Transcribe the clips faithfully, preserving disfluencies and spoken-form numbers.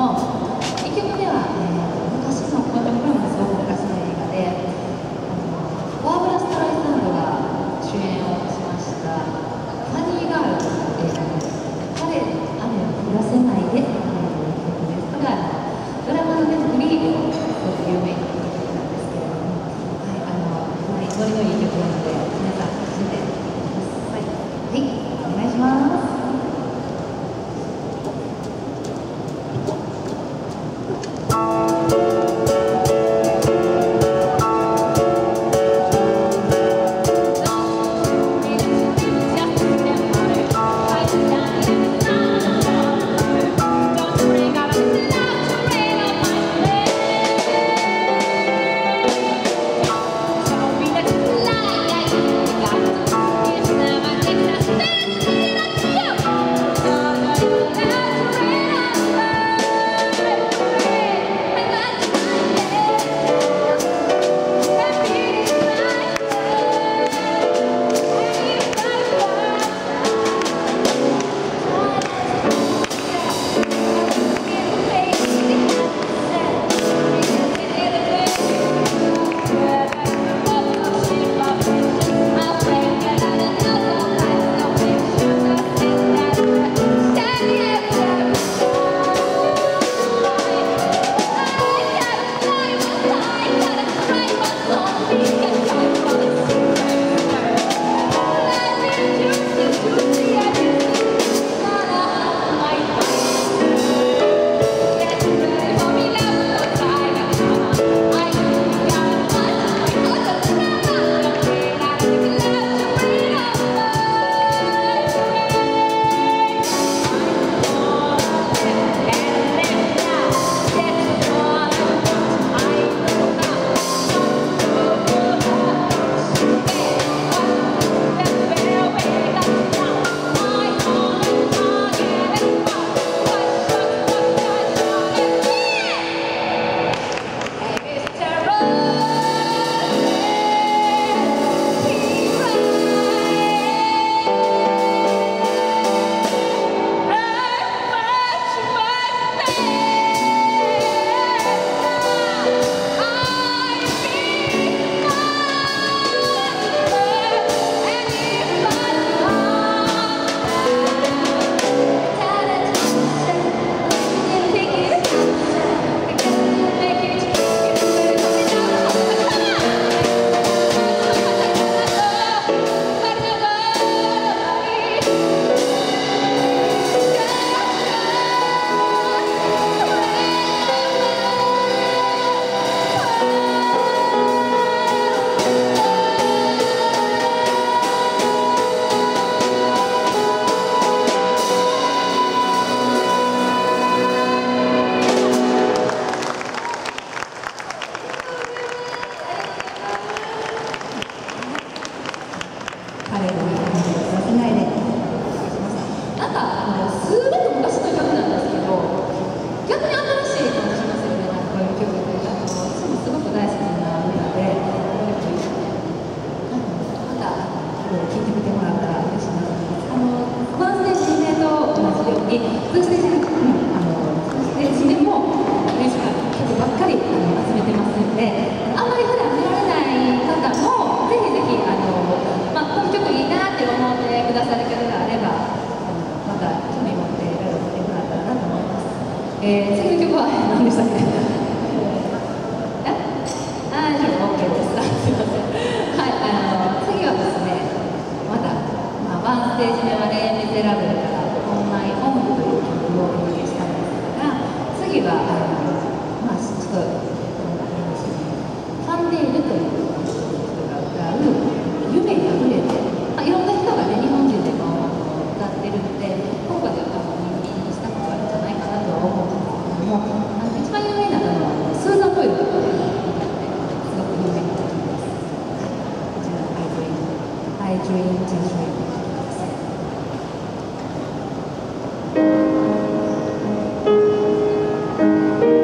も、いっきょくめは、えー、昔の、これもすごく昔の映画で、バーブラ・ストライサンドが主演をしました「ファニーガール」という映画で「彼に雨を降らせないで」という曲です。これはドラマの、ね、フリーでもすごく有名な曲なんですけれども、はい、あのノリのいい曲なので皆さん聴いてください。はい、お願いします。えー、次の曲は何でしたっけ？え？あー、じゃあ OK です。すいません。はい、あの次はですね、まだ、まあ、ワンステージ目はレイ・ミゼラブルから「オンマイ・オン」という曲をお届けしたんですが、次はあの、まあ、ちょっと、ファンデールという人が歌う「夢にあふれて」まあ、いろんな人がね、日本人でも歌ってるので、今回では人気にしたことがあるんじゃないかなとは思うんですけども、あの一番有名なのはスーザン・ボイルが歌ってるのですごく有名な曲です。こちら「I Dream, I Dream to Dream」。 Thank you.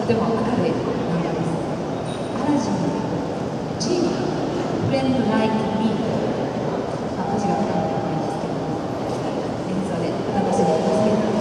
っても明るい映画です。アラジン、ジーニー、フレンド・ライク・ミー、まあ、文字が分かんないんですけど、演奏でお楽しみください。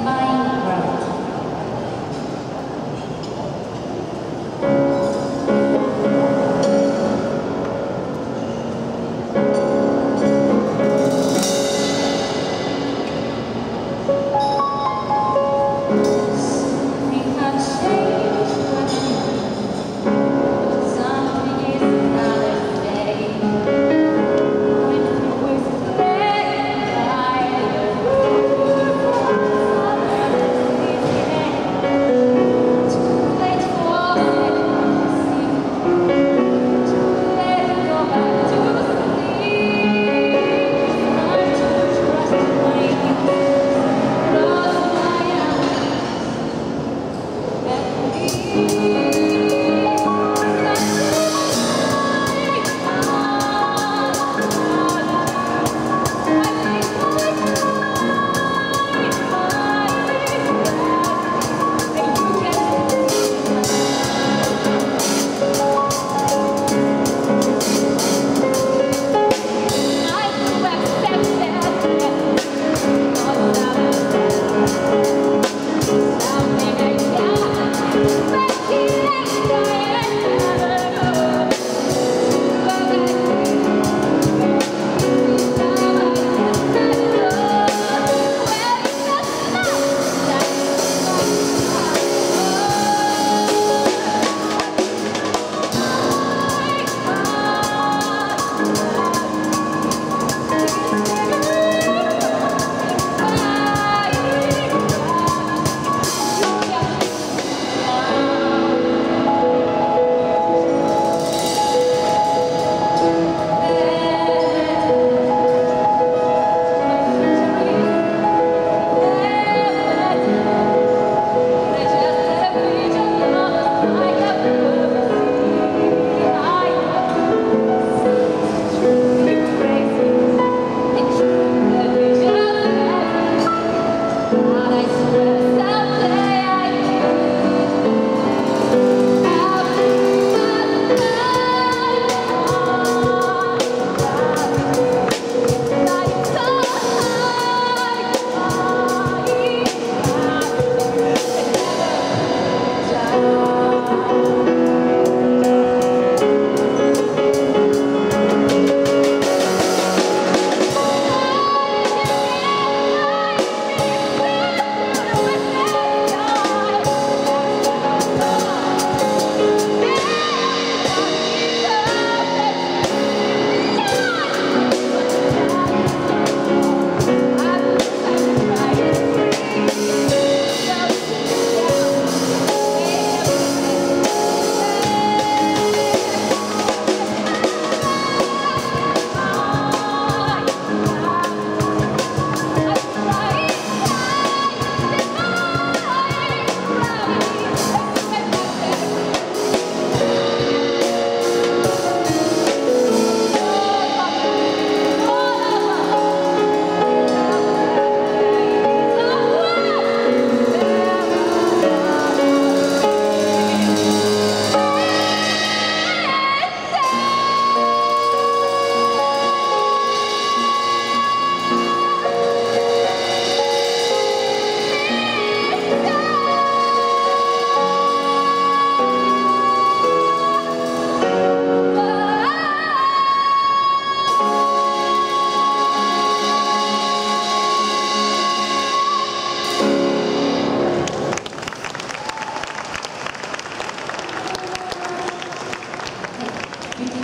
Define world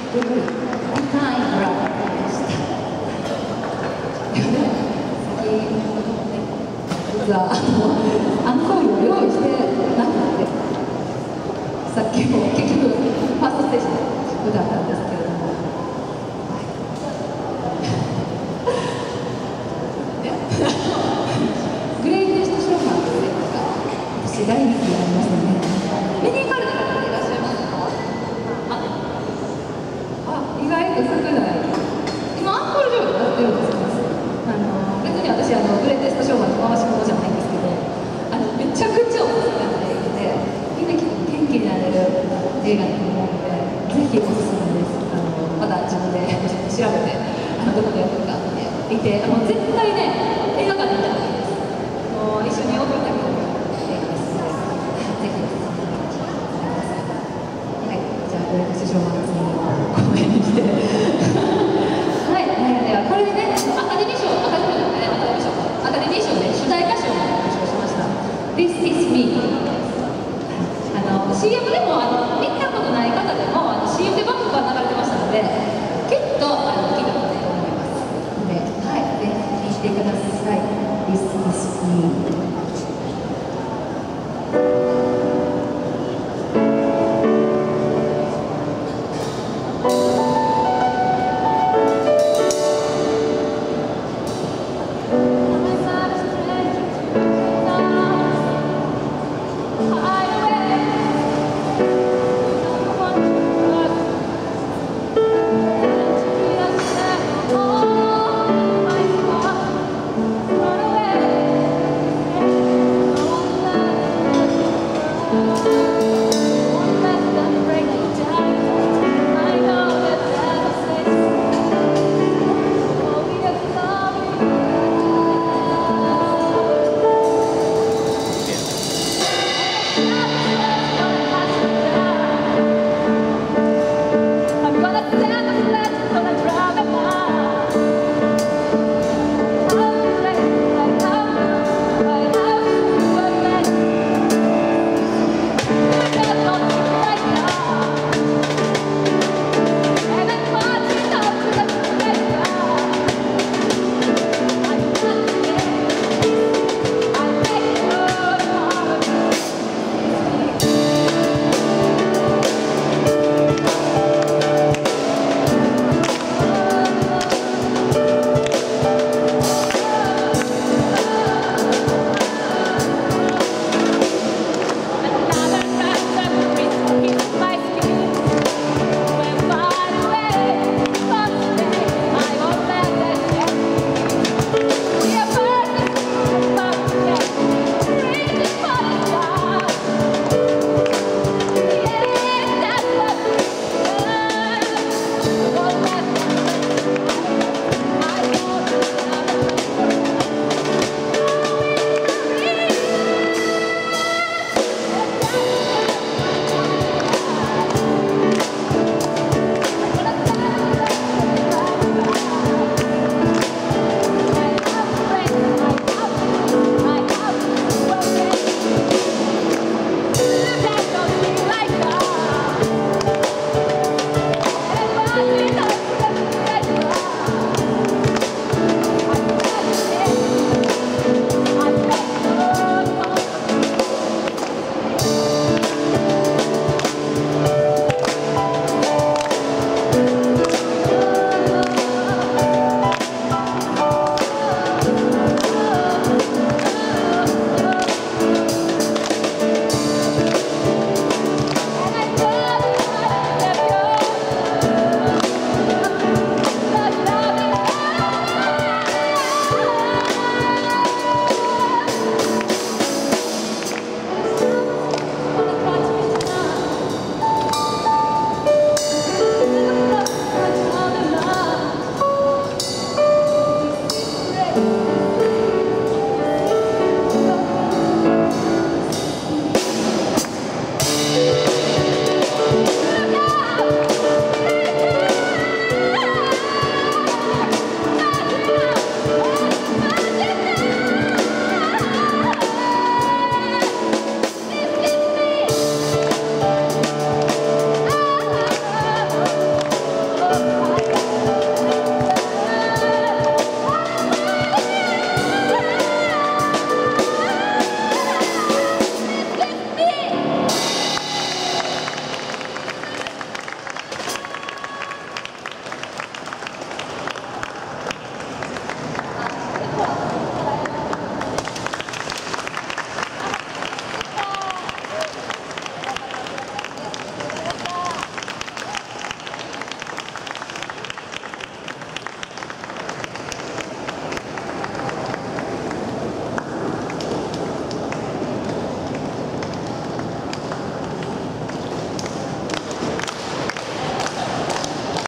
よく「タイムブラック」でした。でもね、先実はあのアンコールを用意してなくて、さっきも結局ファーストステージで歌ったんですけれども、グレイテストショーマンという映画が私大人気になりましたね。見に行かれた方いらっしゃいますか？あ、あ、意外と少ない。今アンコール上でやってるんですよ。あの別に私あのグレイテストショーマンの回し物じゃないんですけど、あのめちゃくちゃおすすめな映画で、見てきて元気になれる映画だと思うので、ぜひおすすめです。あのまだ自分で調べて、あのどこでやってるかって見て、あの絶対ね、映画館で見た方がいいです。もう一緒に踊りたくなる映画ですので、ぜひおすすめしてください。はい、じゃあグレイテストショーマンの次の公演にして。はい、ではこれでね、アカデミー賞、アカデミー賞ね、アカデミー賞、アカデミー賞で主題歌賞を受賞しました。This is me。あの シーエム でもあの見たことない方でもあの シーエム でバンバン流れてましたので。